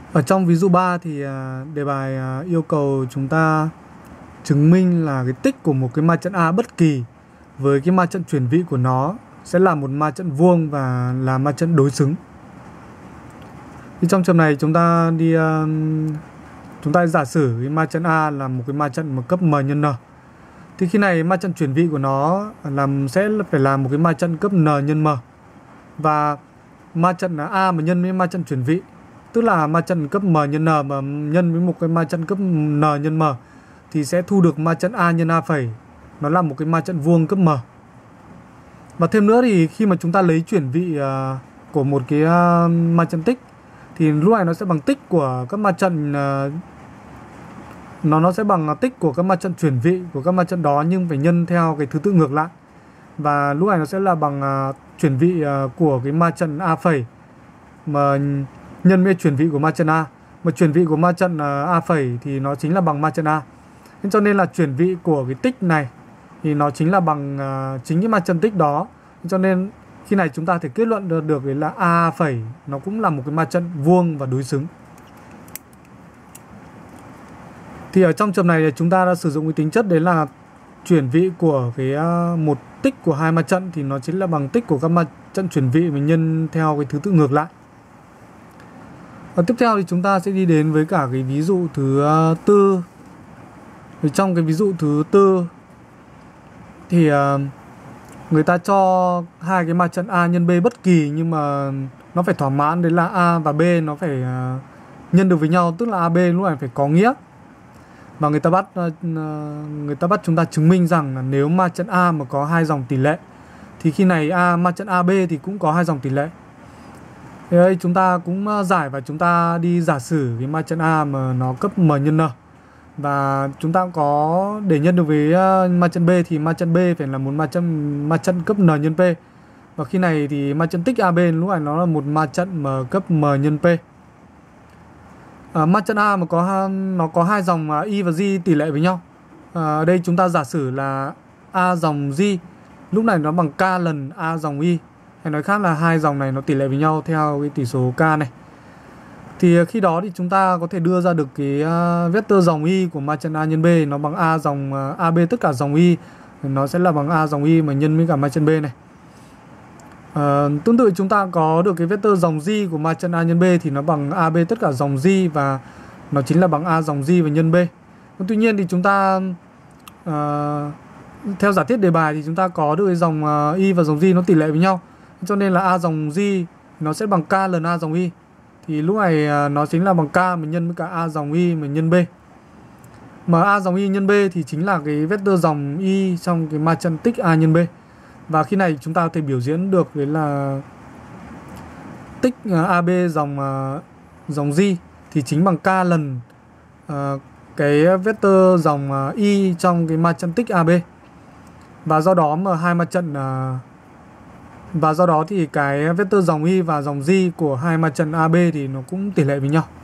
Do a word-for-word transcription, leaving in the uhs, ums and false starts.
Ở trong ví dụ ba thì đề bài yêu cầu chúng ta chứng minh là cái tích của một cái ma trận A bất kỳ với cái ma trận chuyển vị của nó sẽ là một ma trận vuông và là ma trận đối xứng. Thì trong trường này chúng ta đi chúng ta giả sử cái ma trận A là một cái ma trận mà cấp m nhân n. Thì khi này ma trận chuyển vị của nó làm sẽ phải là một cái ma trận cấp n nhân m. Và ma trận là A mà nhân với ma trận chuyển vị, tức là ma trận cấp m nhân n mà nhân với một cái ma trận cấp n nhân m, thì sẽ thu được ma trận A nhân A phẩy, nó là một cái ma trận vuông cấp m. Và thêm nữa thì khi mà chúng ta lấy chuyển vị uh, của một cái uh, ma trận tích thì lúc này nó sẽ bằng tích của các ma trận uh, nó nó sẽ bằng tích của các ma trận chuyển vị của các ma trận đó, nhưng phải nhân theo cái thứ tự ngược lại. Và lúc này nó sẽ là bằng uh, chuyển vị uh, của cái ma trận A phẩy mà nhân với chuyển vị của ma trận A, mà chuyển vị của ma trận uh, A phẩy thì nó chính là bằng ma trận A. Nên cho nên là chuyển vị của cái tích này thì nó chính là bằng uh, chính cái ma trận tích đó. Cho nên khi này chúng ta thể kết luận được, được là A phẩy nó cũng là một cái ma trận vuông và đối xứng. Thì ở trong trường này chúng ta đã sử dụng cái tính chất đấy là chuyển vị của cái uh, một tích của hai ma trận thì nó chính là bằng tích của các ma trận chuyển vị mình nhân theo cái thứ tự ngược lại. Và tiếp theo thì chúng ta sẽ đi đến với cả cái ví dụ thứ uh, tư. Thì trong cái ví dụ thứ tư thì uh, người ta cho hai cái ma trận A nhân B bất kỳ, nhưng mà nó phải thỏa mãn đấy là A và B nó phải uh, nhân được với nhau, tức là a bê lúc này phải có nghĩa. Và người ta bắt uh, người ta bắt chúng ta chứng minh rằng là nếu ma trận A mà có hai dòng tỷ lệ thì khi này A ma trận a bê thì cũng có hai dòng tỷ lệ. Thì đây chúng ta cũng giải và chúng ta đi giả sử cái ma trận A mà nó cấp m nhân n. Và chúng ta có để nhân được với uh, ma trận B thì ma trận B phải là một ma trận ma trận cấp n nhân p. Và khi này thì ma trận tích a bê lúc này nó là một ma trận m cấp m nhân p. Uh, ma trận A mà có nó có hai dòng uh, y và j tỷ lệ với nhau. Uh, ở đây chúng ta giả sử là A dòng j lúc này nó bằng k lần A dòng y. Hay nói khác là hai dòng này nó tỷ lệ với nhau theo cái tỷ số k này. Thì khi đó thì chúng ta có thể đưa ra được cái uh, vectơ dòng y của ma trận A nhân B nó bằng A dòng uh, a bê tất cả dòng y, nó sẽ là bằng A dòng y mà nhân với cả ma trận B này. Uh, tương tự chúng ta có được cái vectơ dòng j của ma trận A nhân B thì nó bằng a bê tất cả dòng j và nó chính là bằng A dòng j và nhân B. Tuy nhiên thì chúng ta uh, theo giả thiết đề bài thì chúng ta có được cái dòng uh, y và dòng j nó tỷ lệ với nhau, cho nên là A dòng j nó sẽ bằng k lần A dòng y. Thì lúc này nó chính là bằng k mà nhân với cả A dòng y mà nhân B. Mà A dòng y nhân B thì chính là cái vectơ dòng y trong cái ma trận tích A nhân B. Và khi này chúng ta có thể biểu diễn được đấy là tích a bê dòng dòng j thì chính bằng k lần uh, cái vectơ dòng y trong cái ma trận tích a bê. Và do đó mà hai ma trận uh, và do đó thì cái vectơ dòng y và dòng j của hai ma trận a bê thì nó cũng tỷ lệ với nhau.